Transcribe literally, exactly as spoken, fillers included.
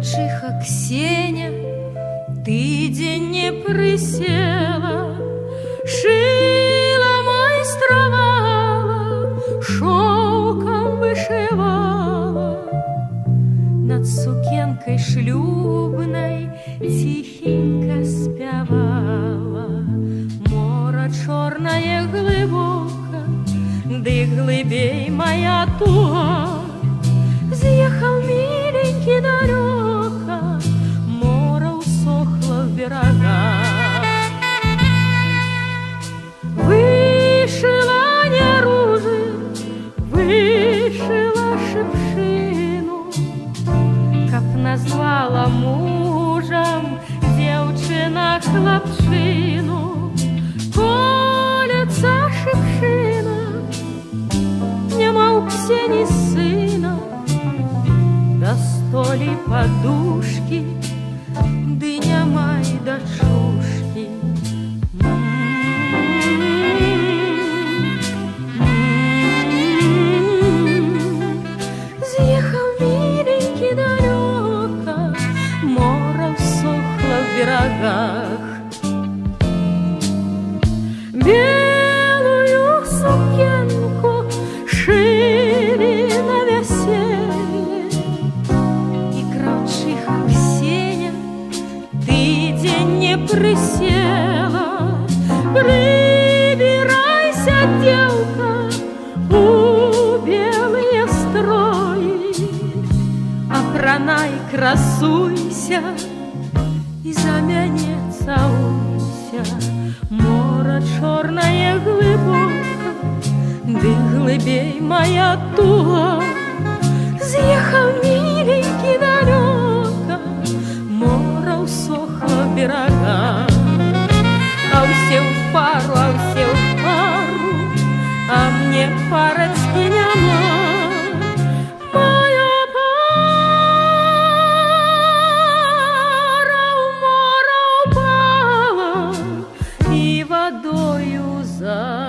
Краўчыха Ксеня, ты день не присела, шила, майстровала, шелком вышивала. Над сукенкой шлюбной тихенько спявала. Мора чорное глыбока, ды глыбей моя туга. З'ехал миленький далеко, мора усохла в берегах. Вышила не ружи, вышила шипшину, каб назвала мужем девчина хлопчину. Колется шипшина, нема у Ксені сына, да столі подушки, ды няма й дачушки. З'ехал миленький далеко, мора всохла в берегах. Белую сукенку шили на веселье, и краўчыха Ксеня, ты день не присела. Прибирайся, девка, у белые строи, апранай, красуйся и за мяне цалуйся. Мора чорное глыбока, ды глыбей моя туга. З'ехал миленький далеко, мора усохла в берегах. А все в пару, а все в пару, а мне парочки няма. Моя пара в море упала и водою за